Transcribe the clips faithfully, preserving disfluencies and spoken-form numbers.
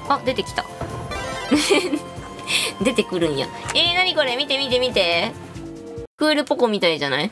あ、出てきた。出てくるんや。えー、なにこれ、見て見て見て。クールポコみたいじゃない？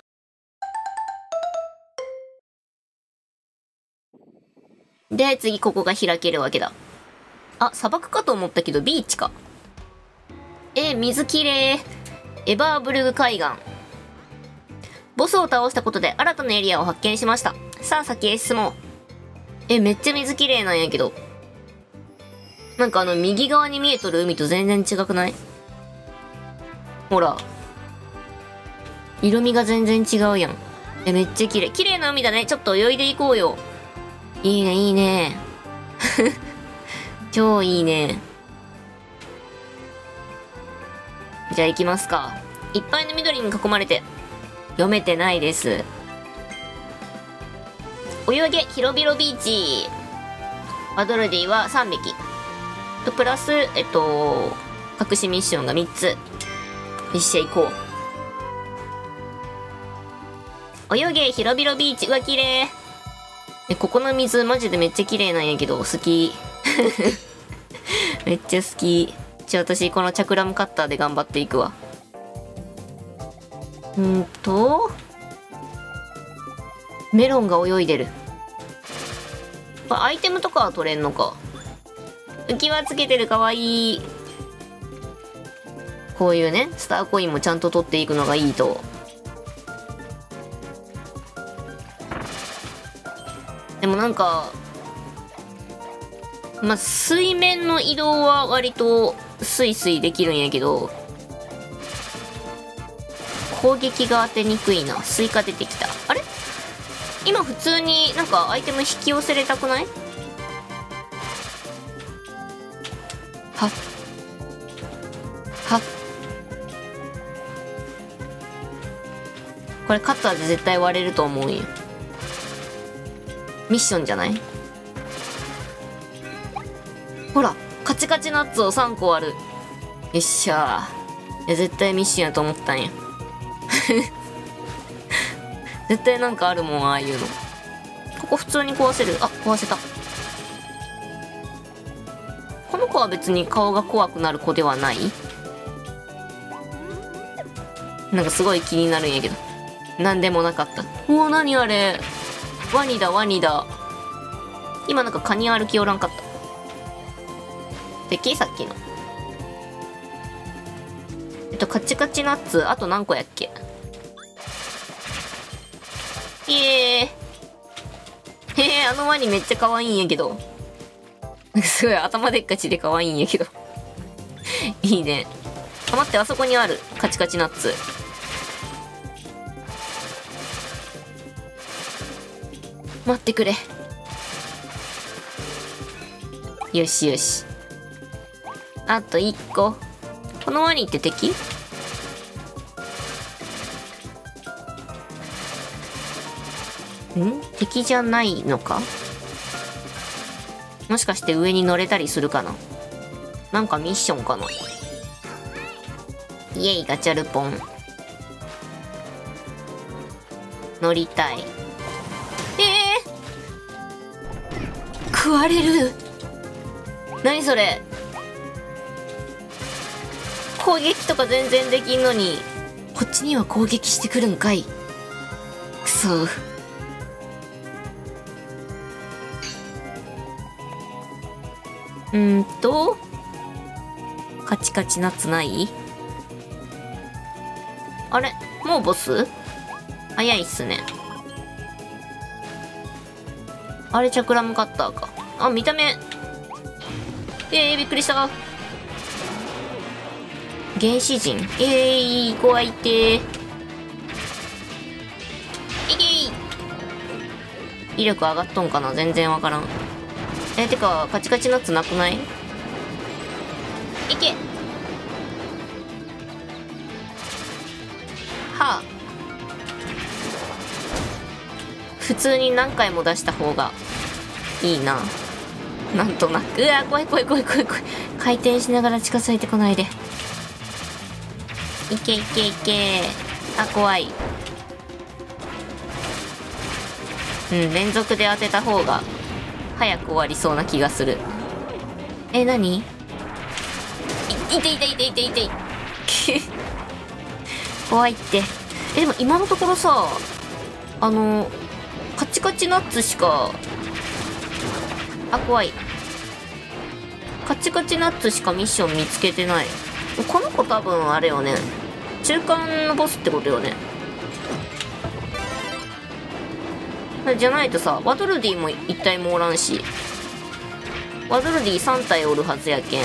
で、次ここが開けるわけだ。あ、砂漠かと思ったけど、ビーチか。えー、水きれい。エバーブルグ海岸。ボスを倒したことで新たなエリアを発見しました。さあ、先へ進もう。え、めっちゃ水きれいなんやけど。なんかあの、右側に見えとる海と全然違くない？ほら。色味が全然違うやん。え、めっちゃ綺麗。綺麗な海だね。ちょっと泳いでいこうよ。いいね、いいね。超いいね。じゃあ行きますか。いっぱいの緑に囲まれて。読めてないです。泳げ、広々ビーチ。アドルディはさんびき。と、プラス、えっと、隠しミッションがみっつ。よっしゃ、行こう。泳げ、広々ビーチ。うわ、綺麗。え、ここの水、マジでめっちゃ綺麗なんやけど、好き。めっちゃ好き。じゃあ私、このチャクラムカッターで頑張っていくわ。んーと、メロンが泳いでる。これアイテムとかは取れんのか。浮き輪つけてる、かわいい。こういうね、スターコインもちゃんと取っていくのがいいと。でもなんか、まあ、水面の移動は割とスイスイできるんやけど、攻撃が当てにくいな。スイカ出てきた。あれ？今普通になんかアイテム引き寄せれたくない？はっ。はっ。これカッターで絶対割れると思うんよ。ミッションじゃない？ほら、カチカチナッツをさんこある。よっしゃー。いや、絶対ミッションやと思ったんや。絶対なんかあるもん、ああいうの。ここ普通に壊せる。あ、壊せた。この子は別に顔が怖くなる子ではない？なんかすごい気になるんやけど。なんでもなかった。おお、なにあれ。ワニだ、ワニだ。今なんかカニ歩きおらんかった。敵？さっきの。えっと、カチカチナッツ、あと何個やっけ？イエーイ。へえ、あのワニめっちゃ可愛いんやけど。すごい頭でっかちで可愛いんやけど。いいね。あ、待って、あそこにある。カチカチナッツ。待ってくれ。よしよし。あといっこ。このワニって敵？ん？敵じゃないのか？もしかして上に乗れたりするかな？なんかミッションかな？イエイ、ガチャルポン。乗りたい。えー、食われる。何それ。攻撃とか全然できんのに、こっちには攻撃してくるんかい。くそ。うんと、カチカチナッツない？あれ？もうボス？早いっすね。あれ、チャクラムカッターか。あ、見た目。えー、びっくりした。原始人。えー、怖いってー。いけい。威力上がっとんかな？全然わからん。えー、てか、カチカチナッツなくない？いけ。はあ。普通に何回も出した方がいいな。なんとなく。うわ、怖い怖い怖い怖い怖い。回転しながら近づいてこないで。いけいけいけ。あ、怖い。うん、連続で当てた方が早く終わりそうな気がする。 え、なに？い、いていていていていてい。怖いって。え、でも今のところさ、あの、カチカチナッツしか、あ、怖い。カチカチナッツしかミッション見つけてない。この子多分あれよね。中間のボスってことよね。じゃないとさ、ワドルディも一体もおらんし。ワドルディさん体おるはずやけん。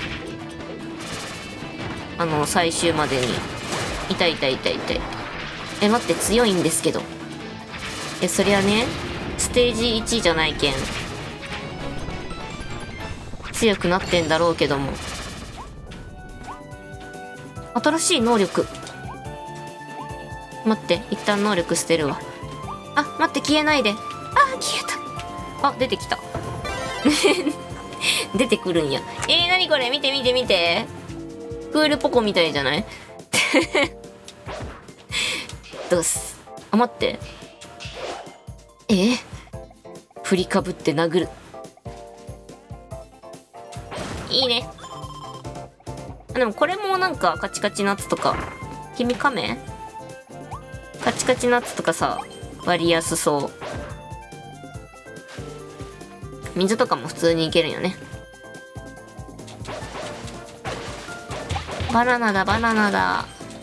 あの、最終までに。痛い痛い痛い痛い。え、待って、強いんですけど。え、そりゃね、ステージいちじゃないけん。強くなってんだろうけども。新しい能力。待って、一旦能力捨てるわ。あ、待って、消えないで。あ、消えた。あ、出てきた。出てくるんや。えー、なにこれ、見て見て見て。クールポコみたいじゃない？どうす。あ、待って。えー、振りかぶって殴る。いいね。でもこれもなんかカチカチナッツとか。君カメ？カチカチナッツとかさ、割りやすそう。水とかも普通にいけるよね。バナナだ、バナナだ。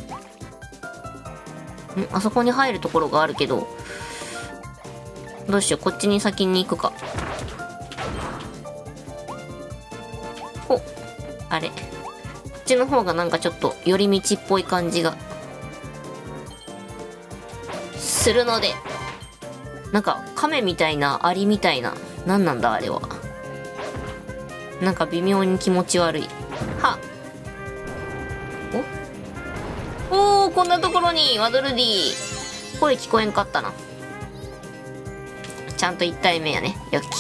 ん、あそこに入るところがあるけど。どうしよう、こっちに先に行くか。お、あれ。こっちの方がなんかちょっと寄り道っぽい感じが。するので。なんか、亀みたいな、アリみたいな。何なんだ、あれは。なんか微妙に気持ち悪い。はおおー、こんなところに、ワドルディ。声聞こえんかったな。ちゃんといち体目やね。よき。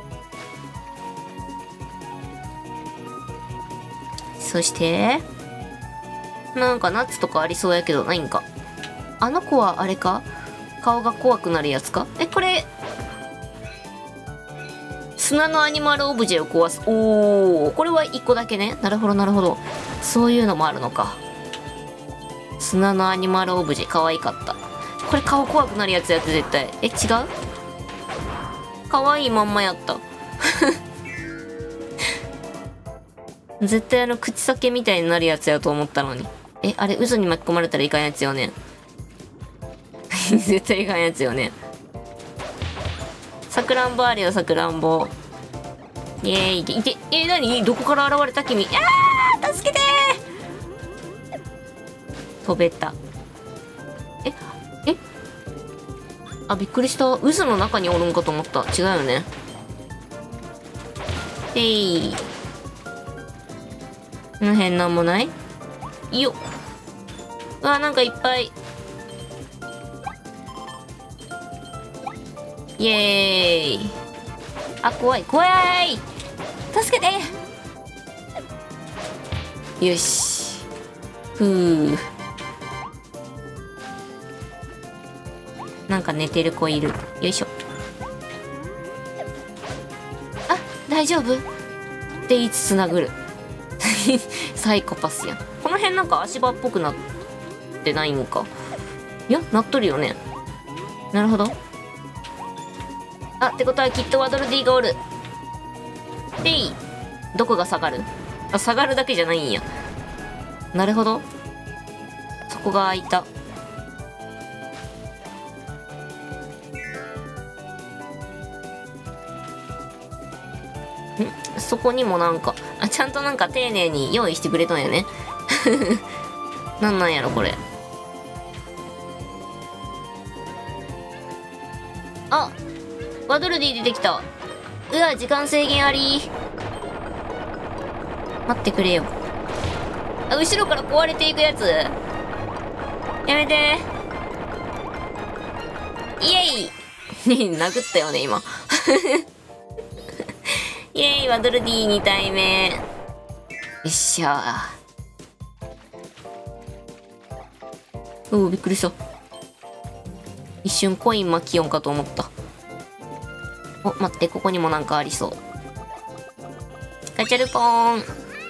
そして、なんかナッツとかありそうやけど、ないんか。あの子はあれか？顔が怖くなるやつか？え、これ、砂のアニマルオブジェを壊す。おー、これはいっこだけね。なるほど、なるほど。そういうのもあるのか。砂のアニマルオブジェ、可愛かった。これ顔怖くなるやつやって絶対。え、違う？可愛いまんまやった。絶対あの、口裂けみたいになるやつやと思ったのに。え、あれ、渦に巻き込まれたらいかんやつよね。絶対いかんやつよね。さくらんぼあるよ、さくらんぼ。イエーイ。いて、いて、えー、なに？どこから現れた君？あー！助けてー！飛べた。え、えあ、びっくりした。渦の中におるんかと思った。違うよね。えい。この辺なんもない？よっ。うわ、なんかいっぱい。イエーイ。あ、怖い、怖い！助けて！よし。ふう。なんか寝てる子いる。よいしょ。あ、大丈夫？って言いつつ殴る。サイコパスやん。この辺なんか足場っぽくなってないんか。いや、なっとるよね。なるほど。あ、ってことはきっとワドルディがおる。でいい。どこが下がる？あ、下がるだけじゃないんや。なるほど。そこが開いた。ん？そこにもなんか、あ、ちゃんとなんか丁寧に用意してくれたんやね。なんなんやろ、これ。あ、ワドルディ出てきた。うわ、時間制限あり。待ってくれよ。あ、後ろから壊れていくやつ？やめて。イエイ。殴ったよね、今。イエーイ、ワドルディに体目。よっしゃー。おお、びっくりした。一瞬コイン巻きよんかと思った。お、待って、ここにもなんかありそう。 ガチャルポーン。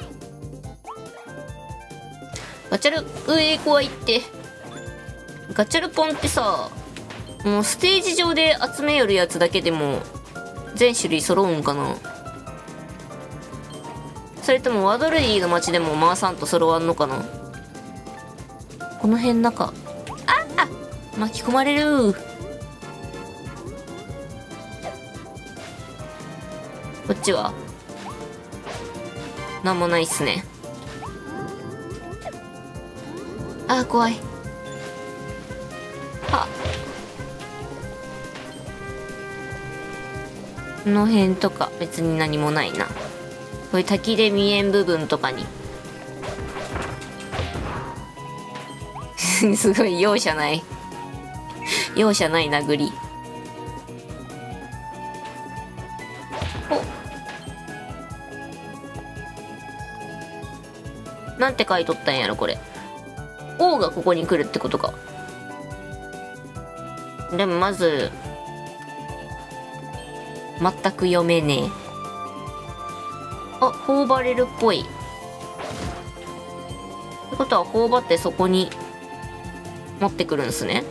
ガチャル、うえー、怖いって。ガチャルポンってさ、もうステージ上で集めよるやつだけでも全種類揃うんかな。それともワドルディの街でも回さんと揃わんのかな。この辺なんか、ああ巻き込まれる。こっちはなんもないっすね。あー怖い。あこの辺とか別に何もないな。こういう滝で見えん部分とかにすごい容赦ない容赦ない殴り。おなんて書いとったんやろこれ。王がここに来るってことか。でもまず全く読めねえ。あ、頬張れるっぽい。ってことは頬張ってそこに持ってくるんすね。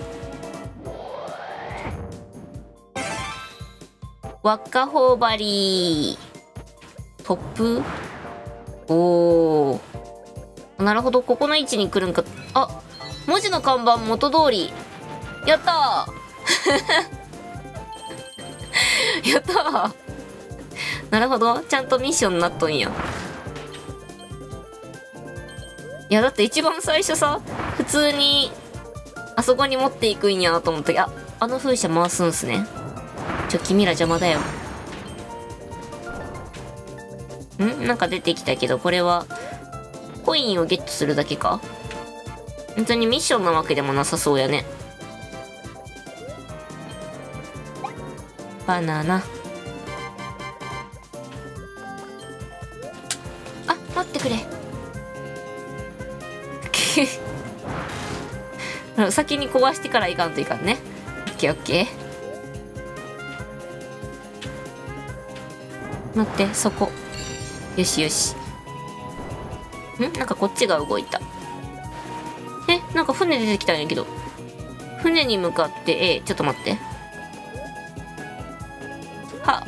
輪っか頬張りトップ。おーなるほど、ここの位置に来るんか。あ、文字の看板元通り。やったーやったーなるほど、ちゃんとミッションになっとんや。いやだって一番最初さ、普通にあそこに持っていくんやと思った。あ、あの風車回すんすね。ちょ君ら邪魔だよ。んなんか出てきたけど、これはコインをゲットするだけか。本当にミッションなわけでもなさそうやね。バナナ。あ、待ってくれ先に壊してからいかんといかんね。オッケーオッケー。待って、そこ。よしよし。んなんかこっちが動いた。えなんか船出てきたんやけど。船に向かって、えちょっと待って。は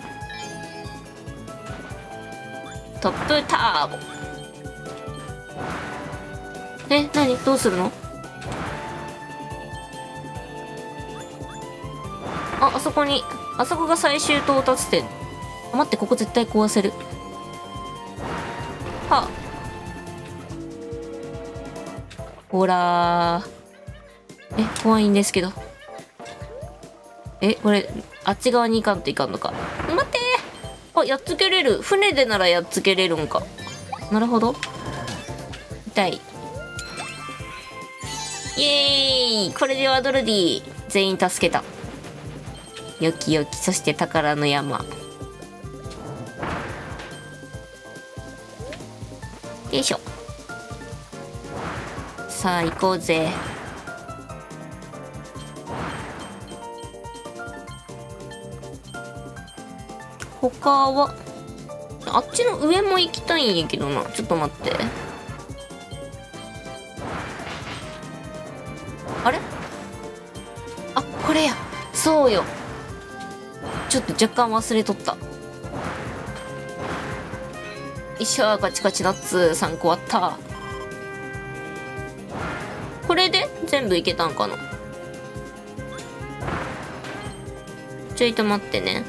トップターボ。え何どうするの。あ、あそこに、あそこが最終到達点。あ待って、ここ絶対壊せる。はあほらー。え、怖いんですけど。え、これ、あっち側に行かんといかんのか。待ってー。あ、やっつけれる。船でならやっつけれるんか。なるほど。痛い。イエーイこれでワドルディ全員助けた。よきよき。そして宝の山。よいしょ。さあ行こうぜ。他はあっちの上も行きたいんやけどな。ちょっと待って。あれあこれや。そうよ。ちょっと若干忘れとった。一緒ガチガチナッツさんこあった。これで全部いけたんかな。ちょいと待ってね。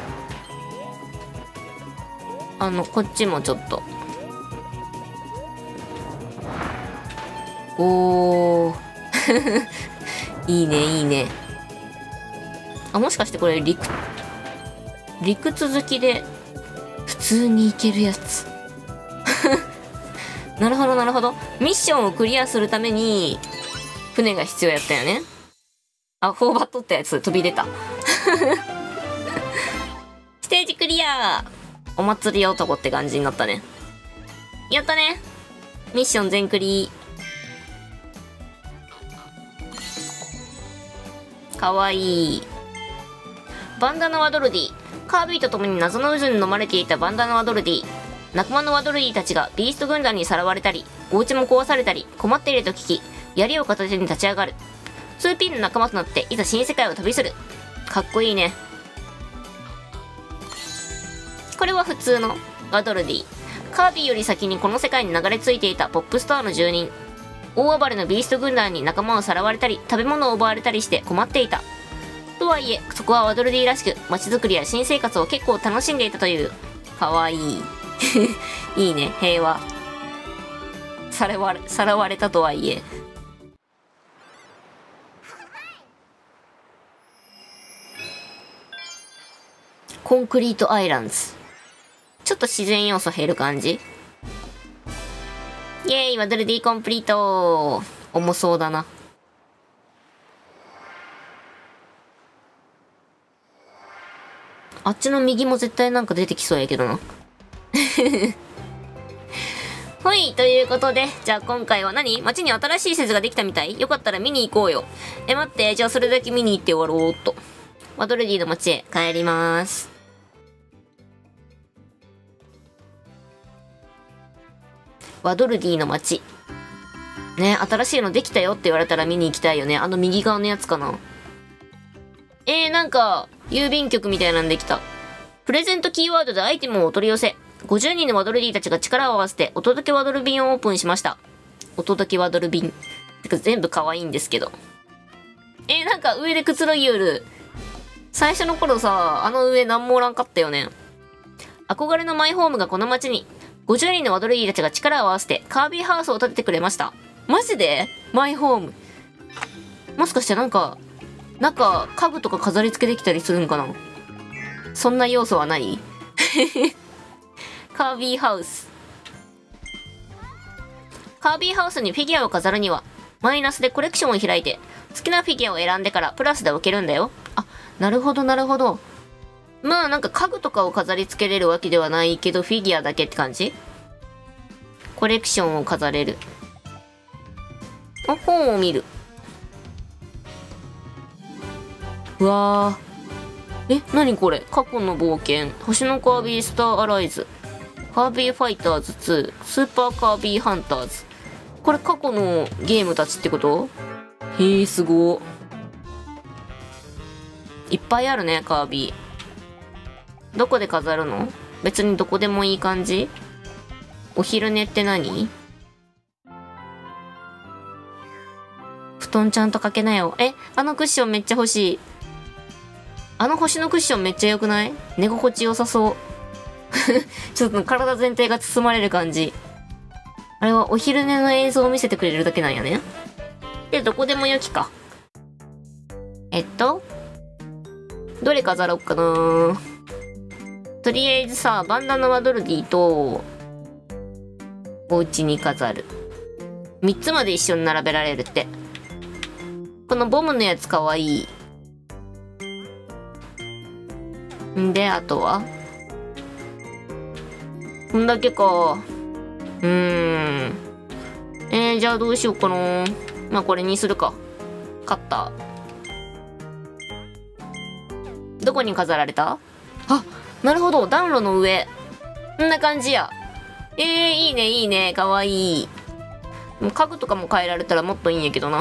あのこっちもちょっと。おーいいねいいね。あもしかしてこれ陸陸続きで普通に行けるやつなるほどなるほど。ミッションをクリアするために船が必要やったよね。あ、フォーバットったやつ飛び出たステージクリア。お祭り男って感じになったね。やったね。ミッション全クリ。かわいい。バンダナワドルディ。カービィと共に謎の渦に飲まれていたバンダナワドルディ。 仲間のワドルディたちがビースト軍団にさらわれたり、お家も壊されたり、困っていると聞き、槍を片手に立ち上がる。ツーピーの仲間となっていざ新世界を旅する。かっこいいね。これは普通のワドルディ。カービィより先にこの世界に流れ着いていたポップスターの住人。大暴れのビースト軍団に仲間をさらわれたり、食べ物を奪われたりして困っていた。とはいえ、そこはワドルディらしく、街づくりや新生活を結構楽しんでいたという。かわいい。いいね、平和。さらわれ、さらわれたとはいえ。コンクリートアイランズ。ちょっと自然要素減る感じ。イェーイ、ワドルディコンプリート。重そうだな。あっちの右も絶対なんか出てきそうやけどな。ほい、ということで、じゃあ今回は何？街に新しい施設ができたみたい？よかったら見に行こうよ。え、待って、じゃあそれだけ見に行って終わろうっと。ワドルディの街へ帰ります。ワドルディの街。ね、新しいのできたよって言われたら見に行きたいよね。あの右側のやつかな。えー、なんか、郵便局みたいなんできた。プレゼントキーワードでアイテムをお取り寄せ。ごじゅうにんのワドルディたちが力を合わせて、お届けワドル便をオープンしました。お届けワドル便。てか全部可愛いんですけど。えー、なんか上でくつろぎおる。最初の頃さ、あの上なんもおらんかったよね。憧れのマイホームがこの街に。ごじゅうにんのワドルディたちが力を合わせてカービィハウスを建ててくれました。マジで？マイホーム。もしかしてなんか、なんか家具とか飾り付けできたりするんかな？そんな要素はないカービィハウス。カービィハウスにフィギュアを飾るには、マイナスでコレクションを開いて、好きなフィギュアを選んでからプラスで置けるんだよ。あ、なるほどなるほど。まあなんか家具とかを飾り付けれるわけではないけど、フィギュアだけって感じ？コレクションを飾れる。あ、本を見る。うわー。え、なにこれ？過去の冒険。星のカービィスターアライズ。カービィファイターズツー。スーパーカービィハンターズ。これ過去のゲームたちってこと？へえ、すごー。いっぱいあるね、カービィ。どこで飾るの？別にどこでもいい感じ？お昼寝って何？布団ちゃんとかけなよ。え、あのクッションめっちゃ欲しい。あの星のクッションめっちゃ良くない？寝心地良さそう。ちょっと体全体が包まれる感じ。あれはお昼寝の映像を見せてくれるだけなんやね。で、どこでも良きか。えっと、どれ飾ろうかな。とりあえずさ、バンダナワドルディと、お家に飾る。みっつまで一緒に並べられるって。このボムのやつかわいい。んで、あとはこんだけか。うーん。えー、じゃあどうしようかな。まあこれにするか。カッター。どこに飾られた？あ、なるほど。暖炉の上。こんな感じや。えー、いいね、いいね。かわいい。家具とかも変えられたらもっといいんやけどな。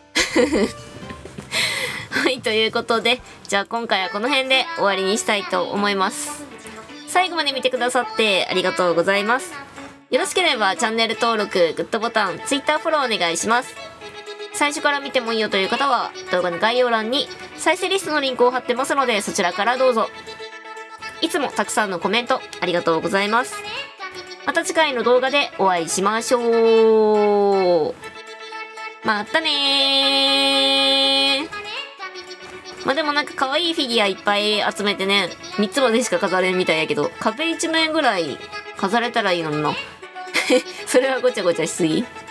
はい、ということで、じゃあ今回はこの辺で終わりにしたいと思います。最後まで見てくださってありがとうございます。よろしければチャンネル登録、グッドボタン、Twitter フォローお願いします。最初から見てもいいよという方は、動画の概要欄に再生リストのリンクを貼ってますので、そちらからどうぞ。いつもたくさんのコメントありがとうございます。また次回の動画でお会いしましょう。またねー。まあでもなんか可愛いフィギュアいっぱい集めてね、みっつまでしか飾れんみたいやけど、壁一面ぐらい飾れたらいいのにな。それはごちゃごちゃしすぎ。